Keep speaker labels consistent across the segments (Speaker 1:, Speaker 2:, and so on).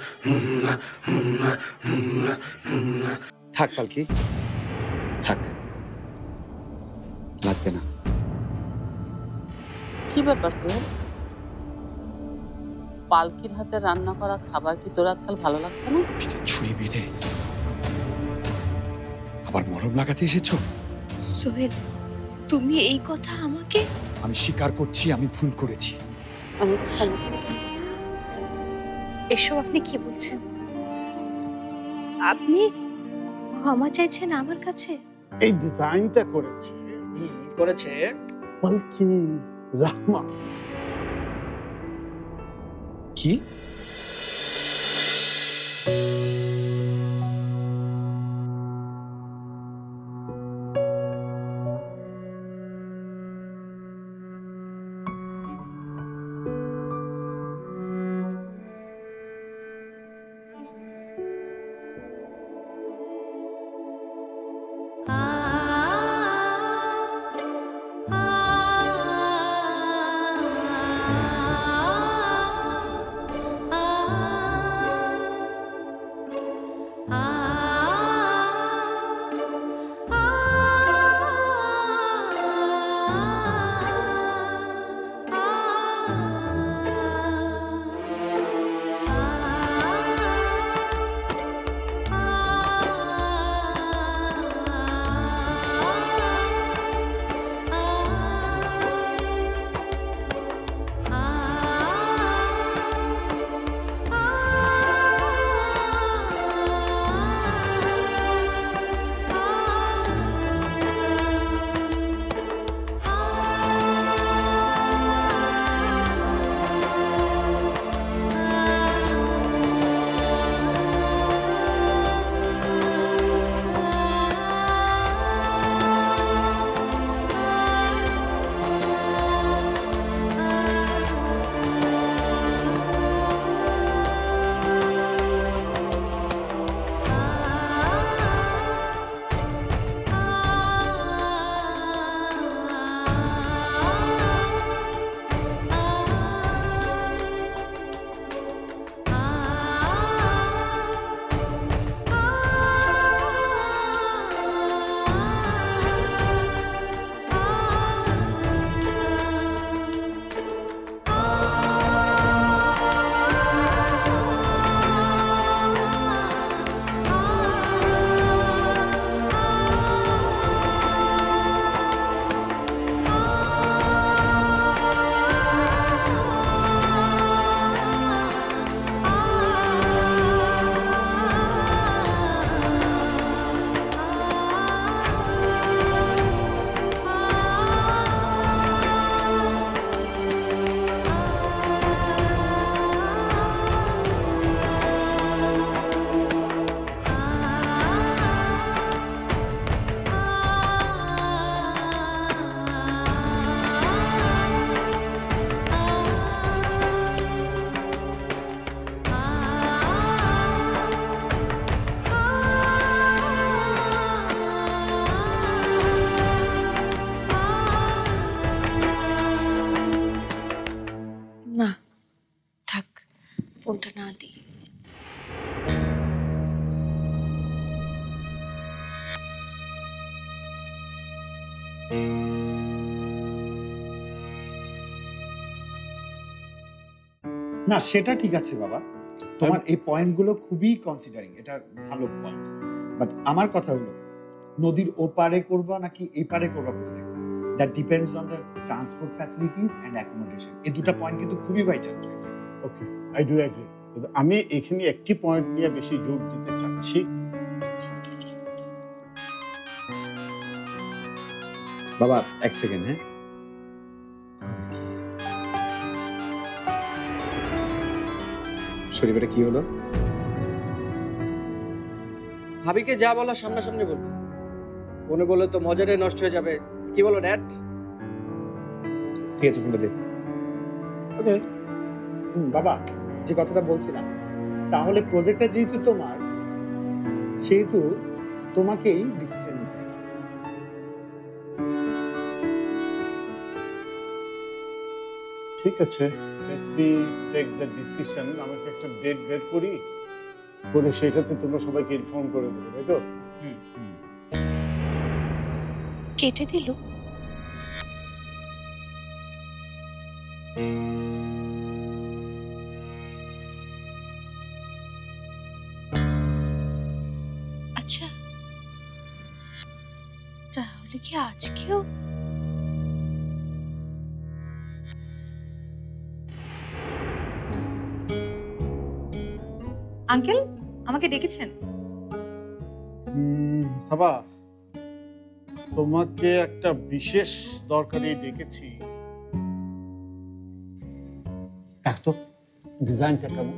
Speaker 1: থাক পালকি, থাক, লাগবে না।
Speaker 2: কি ব্যাপার সোহেল, পালকির হাতে রান্না করা খাবার কি তোর আজকাল ভালো লাগছে না?
Speaker 1: পিঠে ছুরি মেরে আবার মলম লাগাতে এসেছো?
Speaker 3: সোহেল, তুমি এই কথা আমাকে?
Speaker 1: আমি স্বীকার করছি আমি ভুল করেছি।
Speaker 3: আমি ক্ষমা করছি। এসব আপনি কি বলছেন? আপনি ক্ষমা চাইছেন আমার কাছে?
Speaker 4: এই ডিজাইনটা করেছে পালকি রহমান।
Speaker 1: কি?
Speaker 3: না, থাক, ফোনটা না দিই।
Speaker 5: না সেটা ঠিক আছে বাবা, তোমার এই পয়েন্টগুলো খুবই কনসিডারিং, এটা ভালো পয়েন্ট। বাট আমার কথা হলো নদীর ওপারে করবা নাকি এই পারে করবা project, that depends on the transport facilities and accommodation. এই দুটো পয়েন্ট কিন্তু খুবই vital.
Speaker 4: Okay, I do agree. আমি এখানে একটি পয়েন্ট নিয়ে বেশি জোর দিতে চাচ্ছি।
Speaker 5: বাবা এক সেকেন্ড, হ্যাঁ শরীফ, এটা কি হলো?
Speaker 6: ভাবিকে যা বলা সামনাসামনি বলবো, ফোনে বলে তো মজাটাই নষ্ট হয়ে যাবে। কি বলো ড্যাড?
Speaker 5: ঠিক আছে, ফোনটা দে। ওকে বাবা, যে কথাটা বলছিলাম, তাহলে প্রজেক্টটা যেহেতু তোমার, সেহেতু তোমাকেই ডিসিশন নিতে হবে।
Speaker 4: ঠিক আছে, দেখো মি টেক দ্য ডিসিশন, আমাকে একটা ডেট বের করি, করে সেটাতে তোমরা সবাইকে ইনফর্ম করে দেবে, তাই তো?
Speaker 3: কেটে দিল। আচ্ছা, তাহলে কি আজকেও?
Speaker 7: আঙ্কেল আমাকে ডেকেছেন?
Speaker 4: সাবা, তোমাকে একটা বিশেষ দরকারে ডেকেছি। দেখ তো ডিজাইনটা কেমন।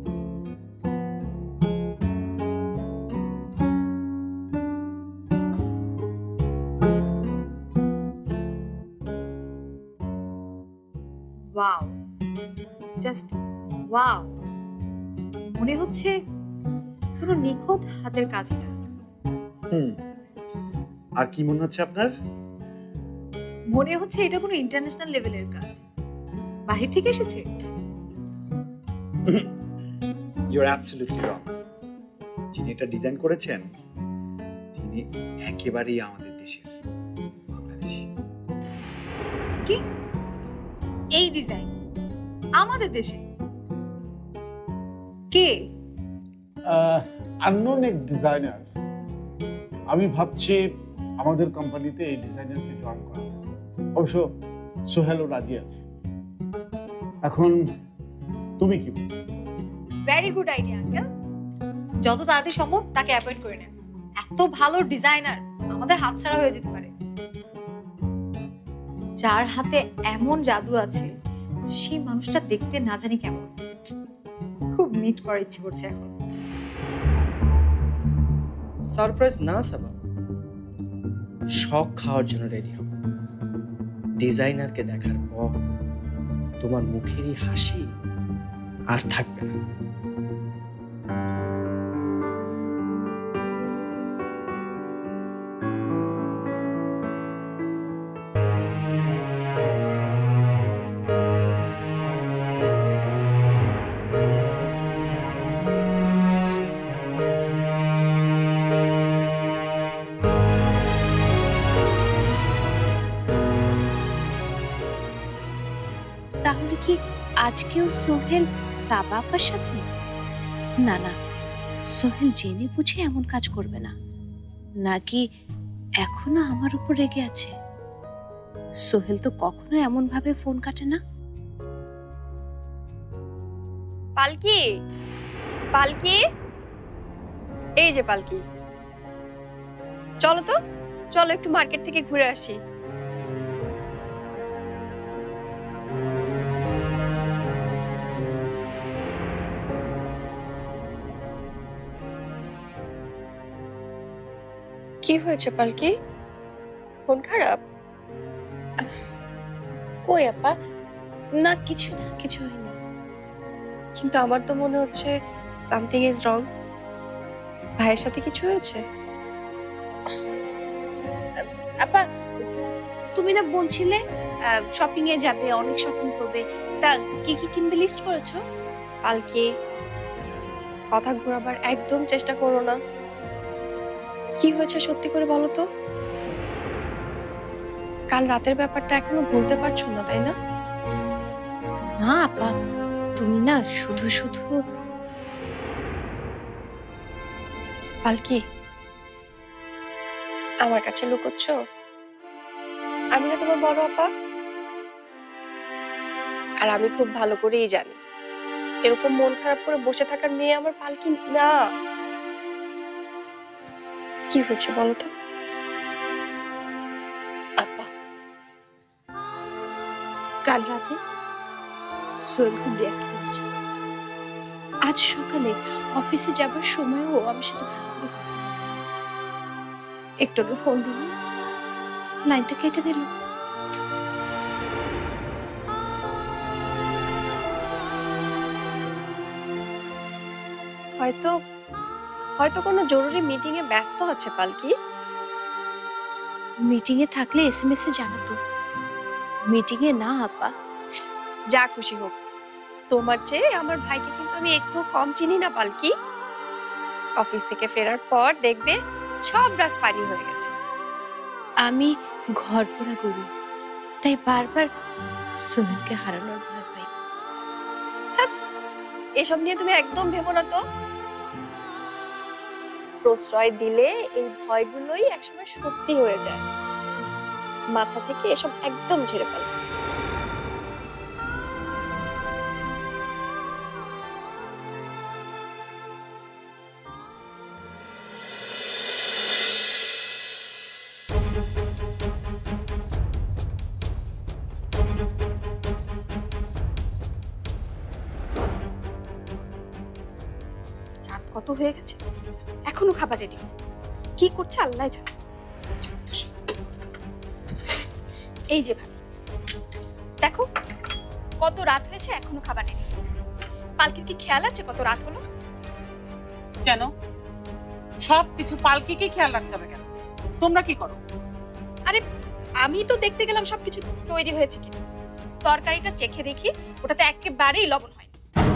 Speaker 7: ওয়াও, জাস্ট ওয়াও, মনে হচ্ছে পুরো নিখুঁত হাতের কাজ এটা।
Speaker 5: আর কি মনে হচ্ছে আপনার?
Speaker 7: মনে হচ্ছে এটা কোনো ইন্টারন্যাশনাল লেভেলের কাজ, বাহির থেকে এসেছে।
Speaker 5: You are absolutely wrong. যিনি এটা ডিজাইন করেছেন তিনি একেবারেই আমাদের দেশের, বাংলাদেশি।
Speaker 7: কি এই ডিজাইন আমাদের দেশে? কে?
Speaker 4: আননোন এক ডিজাইনার। আমি ভাবছি আমাদের কোম্পানিতে এই ডিজাইনারকে জয়েন করা। অবশ্য সোহেলও রাজি আছে। এখন তুমি কি বলো?
Speaker 7: ভেরি গুড আইডিয়া আঙ্কেল, যত তাড়াতাড়ি সম্ভব তাকে অ্যাপয়েন্ট করে নেন। এত ভালো ডিজাইনার আমাদের হাতছাড়া হয়ে যেতে পারে। যার হাতে এমন জাদু আছে সেই মানুষটা দেখতে না জানি কেমন। খুব মিট করার ইচ্ছে করছে এখন।
Speaker 6: সারপ্রাইজ না সাবা, শখ খাওয়ার জন্য রেডি হবে। ডিজাইনারকে দেখার পর তোমার মুখেরই হাসি আর থাকবে না।
Speaker 3: তাহলে কি আজকেও সোহেল সাবা আপার সাথে? না না, সোহেল জেনে বুঝে এমন কাজ করবে না। নাকি এখনো আমার উপর রেগে আছে? সোহেল তো কখনো এমন ভাবে ফোন কাটে না।
Speaker 8: পালকি, পালকি, এই যে পালকি, চলো তো, চলো একটু মার্কেট থেকে ঘুরে আসি। কি হয়েছে পালকি? ফোন খারাপ?
Speaker 3: কই আপা, না কিছু না, কিছু হয়নি।
Speaker 8: কিন্তু আমার তো মনে হচ্ছে সামথিং ইজ রং। ভাইয়ের সাথে কিছু হয়েছে?
Speaker 3: আপা, তুমি না বলছিলে শপিং এ যাবে, অনেক শপিং করবে, তা কি কি কিনবে লিস্ট করেছো?
Speaker 8: পালকি, কথা ঘোরাবার একদম চেষ্টা করো না। কি হয়েছে সত্যি করে বলো তো। কাল রাতের ব্যাপারটা এখনো ভুলতে পারছো না, তাই না?
Speaker 3: না আপা, তুমি না শুধু শুধু।
Speaker 8: পালকি, আমার কাছে লুকোচ্ছ? আমি না তোমার বড় আপা, আর আমি খুব ভালো করেই জানি এরকম মন খারাপ করে বসে থাকার মেয়ে আমার পালকি না। কি হয়েছে বলো তো?
Speaker 3: আপা, কাল রাতে সোহেল খুব রিয়াক্ট করেছে। আজ সকালে অফিসে যাবার সময়ও আমার সাথে ভালো করে কথা বলে। একটু আগে ফোন দিল, লাইনটা কেটে দিল।
Speaker 8: হয়তো হয়তো কোনো জরুরি মিটিং এ ব্যস্ত আছে পালকি।
Speaker 3: মিটিং এ থাকলে এসএমএস এ জানাতো, মিটিং এ না আপা।
Speaker 8: যা খুশি হোক, তোমার চেয়ে আমার ভাইকে কিন্তু আমি একটু কম চিনি না পালকি। অফিস থেকে ফেরার পর দেখবে সব রাগ পানি হয়ে গেছে।
Speaker 3: আমি ঘর পোড়া গরু, তাই বারবার সোহেলকে হারানোর ভয় পাই।
Speaker 8: এসব নিয়ে তুমি একদম ভেবো না তো। প্রশ্রয় দিলে এই ভয়গুলোই একসময় সত্যি হয়ে যায়। মাথা থেকে এসব একদম ঝেড়ে ফেলো।
Speaker 7: রাত কত হয়ে গেছে, এখনো খাবার রেডি, কি করছে আল্লাহ জানে। যত্তসব। এই যে ভাবি, দেখো কত রাত হয়েছে, এখনো খাবার রেডি। পালকির কি খেয়াল আছে কত রাত হলো?
Speaker 2: কেন সবকিছু পালকিকে খেয়াল রাখতে হবে কেন? তোমরা কি করো?
Speaker 7: আরে আমি তো দেখতে গেলাম সবকিছু তৈরি হয়েছে কিনা। তরকারিটা চেখে দেখি, ওটাতে একেবারেই লবণ হয়নি।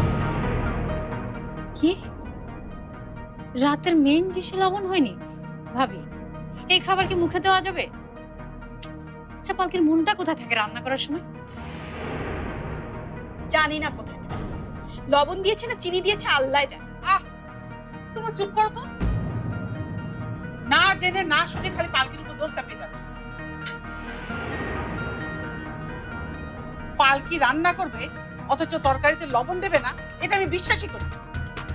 Speaker 9: কি রাতের মেইন ডিশে লবণ হয়নি? ভাবি, এই খাবার কি মুখে দেওয়া যাবে? আচ্ছা, পালকির মনটা কোথায় থাকে রান্না করার সময়?
Speaker 7: জানি না কোথায় থাকে। লবণ দিয়েছে না চিনি দিয়েছে আল্লাহ জানে।
Speaker 2: তোমরা চুপ করো তো। না জেনে না শুনে খালি পালকির উপর দোষ চাপিয়ে যাচ্ছে। পালকি রান্না করবে অথচ তরকারিতে লবণ দেবে না, এটা আমি বিশ্বাসই করি না।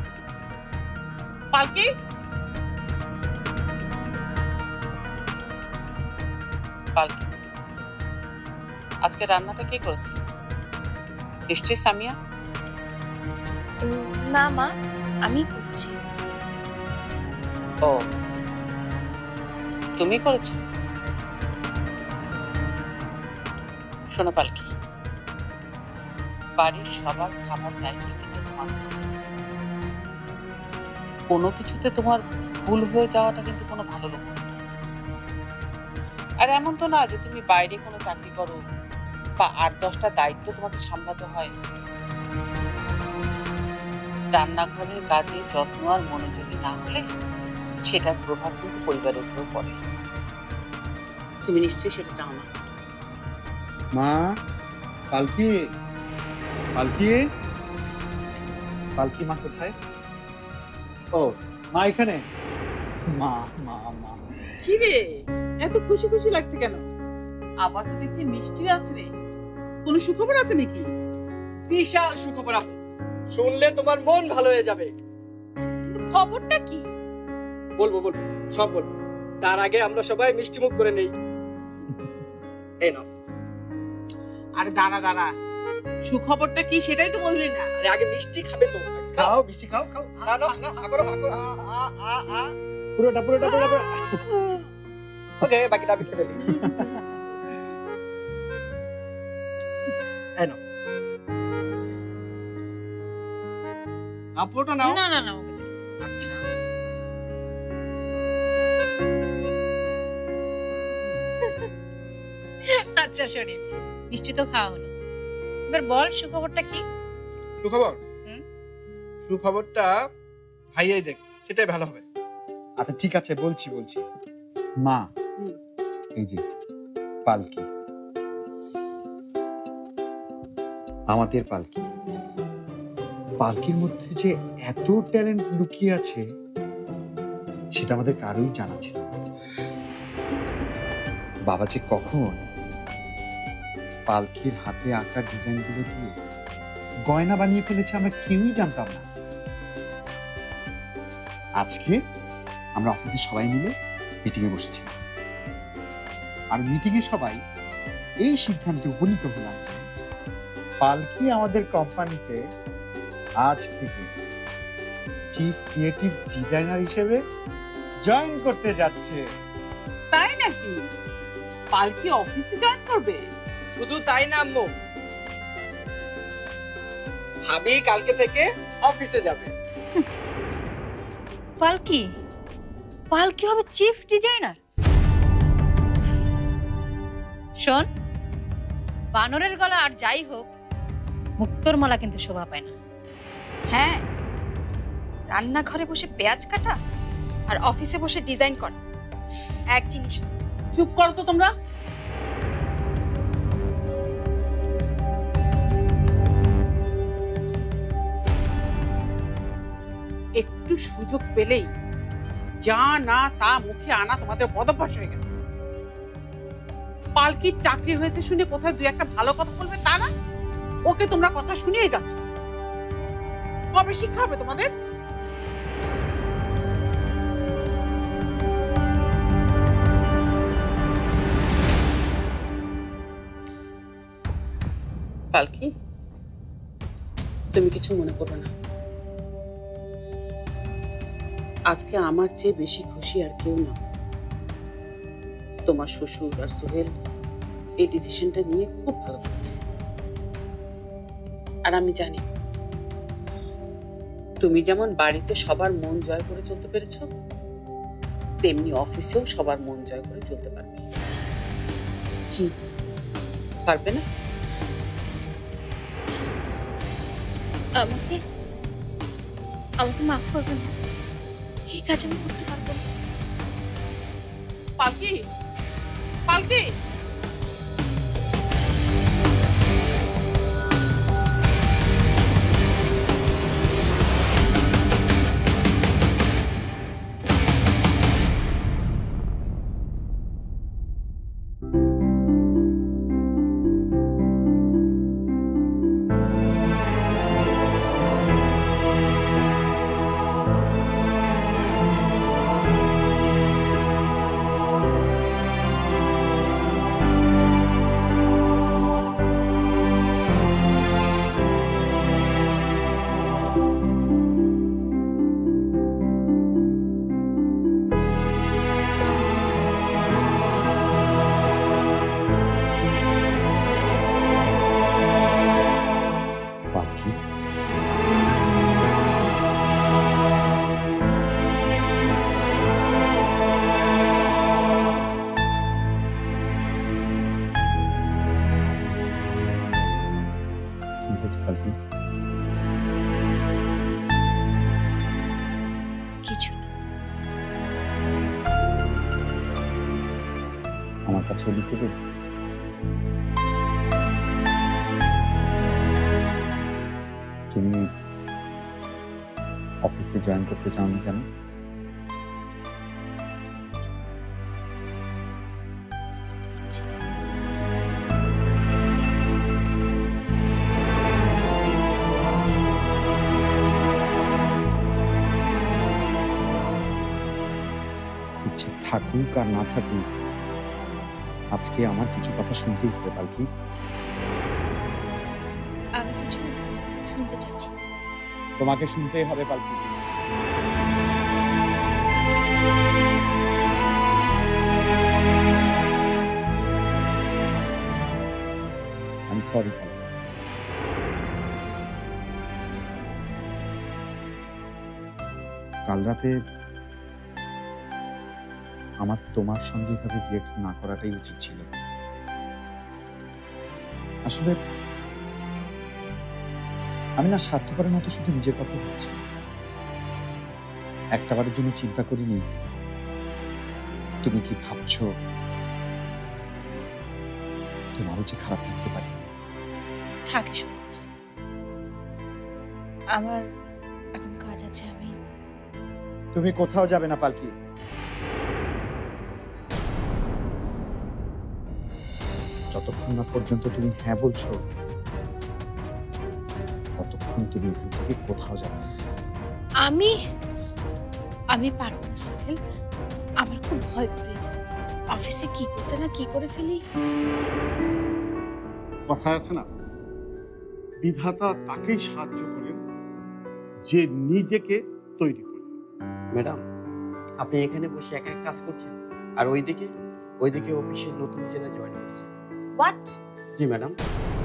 Speaker 2: পালকি, পালকি, আজকে রান্নাটা কে করেছে? নিশ্চয়ই সামিয়া।
Speaker 3: না মা, আমি করছি।
Speaker 2: ও, তুমি করেছো? শোনো পালকি, বাড়ির সবার খাবার দায়িত্ব কিন্তু তোমার উপর। কোনো কিছুতে তোমার ভুল হয়ে যাওয়াটা কিন্তু কোনো ভালো লক্ষণ না। আর এমন তো না যে তুমি বাইরে কোনো চাকরি করো বা ৮-১০টা দায়িত্ব তোমাকে সামলাতে হয়। রান্নাঘরের কাজে যত্ন আর মনোযোগী না হলে সেটার প্রভাব কিন্তু পরিবারের উপর পড়ে। তুমি নিশ্চয়ই সেটা চাও না।
Speaker 5: মা, পালকি, পালকি, পালকি মা কোথায়? ও মা এখানে। মা মা মা
Speaker 2: কি রে, এত খুশি খুশি লাগছে কেন? আবার তো দেখছি মিষ্টি আছে রে। কোনো সুখবর আছে নাকি?
Speaker 6: বিশাল সুখবর আপু, শুনলে তোমার মন ভালো হয়ে যাবে।
Speaker 7: কিন্তু খবরটা কি?
Speaker 6: বলবো বলবো, সব বলবো। তার আগে আমরা সবাই মিষ্টি মুখ করে নেই। এই নাও।
Speaker 2: আরে দাঁড়া দাঁড়া, সুখবরটা কি সেটাই তো বললি না।
Speaker 6: আরে আগে মিষ্টি খাবে তো।
Speaker 5: খাও, বেশি খাও, খাও।
Speaker 6: না না না, আগরো আগরো।
Speaker 5: পুরোটা পুরোটা পুরোটা।
Speaker 6: ওকে, বাকিটা আমি খেয়ে ফেলি। এই নাও। আপুটা নাও।
Speaker 9: না না না,
Speaker 6: আচ্ছা।
Speaker 9: আচ্ছা শরীফ, মিষ্টি তো খাওয়া হলো, এবার বল সুখবরটা কি?
Speaker 6: সুখবর? সুখবরটা ভাইয়াই দেখ, সেটাই ভালো হবে।
Speaker 5: আচ্ছা ঠিক আছে, বলছি বলছি। মা, এই যে পালকি, আমাদের পালকি। পালকির মধ্যে যে এত ট্যালেন্ট লুকিয়ে আছে সেটা আমাদের কারোই জানা ছিল না। বাবা যে কখন পালকির হাতে আঁকা ডিজাইনগুলো দিয়ে গয়না বানিয়ে ফেলেছে আমরা কেউই জানতাম না। আজকে আমরা অফিসে সবাই মিলে মিটিং এ বসেছিলাম, আর মিটিং এ সবাই এই সিদ্ধান্তে উপনীত হলাম যে পালকি আমাদের কোম্পানিতে আজ থেকে চিফ ক্রিয়েটিভ ডিজাইনার হিসেবে জয়েন করতে যাচ্ছে।
Speaker 2: তাই নাকি? পালকি অফিসে জয়েন করবে?
Speaker 6: শুধু তাই না আম্মু, ভাবি কালকে থেকে অফিসে যাবে।
Speaker 9: পালকি, পালকি হবে চিফ ডিজাইনার? শোন, বানরের গলা আর যাই হোক, মুক্তোর মালা কিন্তু শোভা পায় না।
Speaker 7: হ্যাঁ, রান্নাঘরে বসে পেঁয়াজ কাটা আর অফিসে বসে ডিজাইন করা এক জিনিস না।
Speaker 2: চুপ করো তো তোমরা। একটু সুযোগ পেলেই যা না তা মুখে আনা তোমাদের বদভ্যাস হয়ে গেছে। পালকির চাকরি হয়েছে শুনে কোথায় দুই একটা ভালো কথা বলবে তা না, ওকে তোমরা কথা শুনিয়ে যাচ্ছ। কবে শিক্ষা হবে তোমাদের? পালকি, তুমি কিছু মনে করো না। আজকে আমার চেয়ে বেশি খুশি আর কেউ না। তোমার শ্বশুর আর সোহেল এই ডিসিশনটা নিয়ে খুব ভালো লাগছে। আর আমি জানি তুমি যেমন বাড়িতে সবার মন জয় করে চলতে পেরেছো, তেমনি অফিসেও সবার মন জয় করে চলতে পারবে। কি পারবে না?
Speaker 8: আমাকে আমাকে মাফ করবেন, এই কাজ আমি করতে পারবো না।
Speaker 2: পালকি, পালকি,
Speaker 5: পালকি, কি হয়েছে পালকি?
Speaker 8: কিছু না।
Speaker 5: আমার কাছে লিখে দে। তুমি অফিসে জয়েন করতে চাওনি কেন?
Speaker 8: ইচ্ছে নেই।
Speaker 5: ইচ্ছে থাকুক আর না থাকুক, আজকে আমার কিছু কথা শুনতেই হবে পালকি।
Speaker 8: আমি কিছু শুনতে চাইছি না।
Speaker 5: তোমাকে শুনতেই হবে পালকি। আমি সরি পালকি। কাল রাতে আমার তোমার সঙ্গে এভাবে রিয়েক্ট না করাটাই উচিত ছিল। আসলে আমি না স্বার্থপরের মতো শুধু নিজের কথা ভাবছি, একটাবারের জন্য চিন্তা করিনি তুমি কি ভাবছো, তোমারও যে খারাপ লাগতে পারে।
Speaker 8: থাকে সব কথা। আমার এখন কাজ আছে, আমি
Speaker 5: তুমি কোথাও যাবে না পালকি। যতক্ষণ না পর্যন্ত তুমি হ্যাঁ বলছো ততক্ষণ তুমি এখান থেকে কোথাও যাবে না।
Speaker 8: আমি পারবো না সোহেল, আমার খুব ভয় করে। অফিসে কি করতে না কি করে ফেলি।
Speaker 4: কথা আছে না, বিধাতা তাকেই সাহায্য করেন যে নিজেকে তৈরি করে।
Speaker 6: ম্যাডাম, আপনি এখানে বসে একা একা কাজ করছেন আর ওইদিকে অফিসের নতুন জেলা জয়েন করছে।
Speaker 2: হোয়াট?
Speaker 6: জি ম্যাডাম।